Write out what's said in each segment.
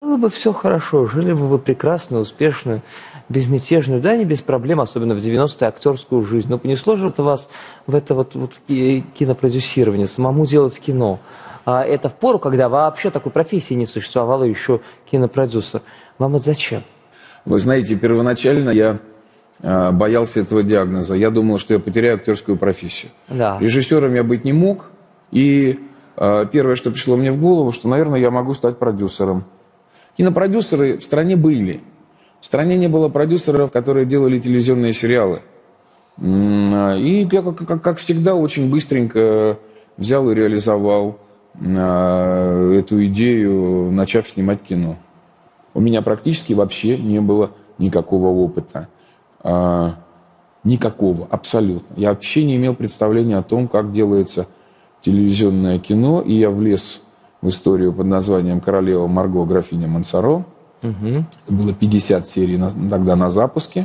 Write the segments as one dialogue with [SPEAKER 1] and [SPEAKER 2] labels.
[SPEAKER 1] было бы все хорошо, жили бы вы прекрасно, успешно, безмятежно, да, не без проблем, особенно в 90-е, актерскую жизнь. Но понесло же это вас в это вот кинопродюсирование, самому делать кино. А это в пору, когда вообще такой профессии не существовало, еще кинопродюсер. Вам это зачем?
[SPEAKER 2] Вы знаете, первоначально я боялся этого диагноза. Я думал, что я потеряю актерскую профессию.
[SPEAKER 1] Да.
[SPEAKER 2] Режиссером я быть не мог. И первое, что пришло мне в голову, что, наверное, я могу стать продюсером. Кинопродюсеры в стране были. В стране не было продюсеров, которые делали телевизионные сериалы. И я, как всегда, очень быстренько взял и реализовал эту идею, начав снимать кино. У меня практически вообще не было никакого опыта. Никакого, абсолютно. Я вообще не имел представления о том, как делается телевизионное кино, и я влез в историю под названием «Королева Марго, графиня Монсоро». Угу. Это было 50 серий тогда на запуске.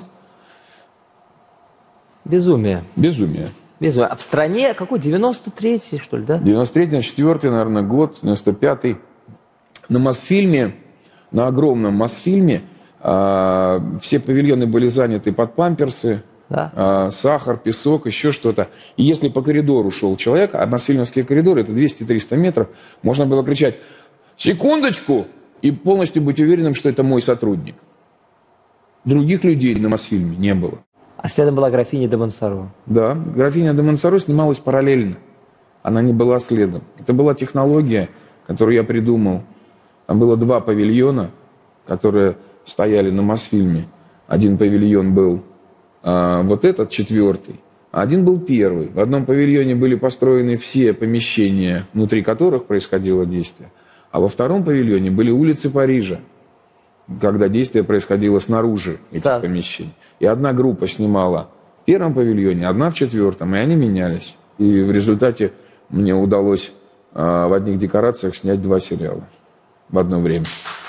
[SPEAKER 1] Безумие.
[SPEAKER 2] Безумие.
[SPEAKER 1] Безумие. А в стране какой? 93-й, что ли, да?
[SPEAKER 2] 93-й, 94-й, наверное, год, 95-й. На Мосфильме, на огромном Мосфильме, все павильоны были заняты под памперсы, да? Сахар, песок, еще что-то. И если по коридору шел человек, а мосфильмовские коридоры, это 200-300 метров, можно было кричать «Секундочку!» и полностью быть уверенным, что это мой сотрудник. Других людей на Мосфильме не было.
[SPEAKER 1] А следом была графиня де Монсоро.
[SPEAKER 2] Да, графиня де Монсоро снималась параллельно. Она не была следом. Это была технология, которую я придумал. Там было 2 павильона, которые стояли на Мосфильме. Один павильон был вот этот, 4-й, а один был 1-й. В одном павильоне были построены все помещения, внутри которых происходило действие. А во 2-м павильоне были улицы Парижа, когда действие происходило снаружи этих помещений. И одна группа снимала в 1-м павильоне, одна в 4-м, и они менялись. И в результате мне удалось в одних декорациях снять 2 сериала в одно время.